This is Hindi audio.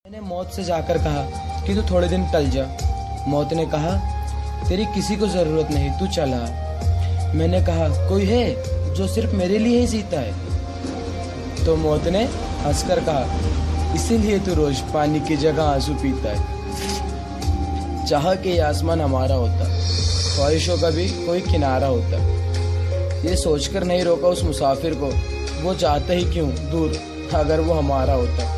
मैंने मौत से जाकर कहा कि तू थोड़े दिन टल जा। मौत ने कहा तेरी किसी को जरूरत नहीं, तू चला। मैंने कहा कोई है जो सिर्फ मेरे लिए ही जीता है। तो मौत ने हंसकर कहा इसीलिए तू रोज पानी की जगह आंसू पीता है। चाह के ये आसमान हमारा होता, ख्वाहिशों का भी कोई किनारा होता। ये सोचकर नहीं रोका उस मुसाफिर को वो चाहता ही क्यों दूर अगर वो हमारा होता।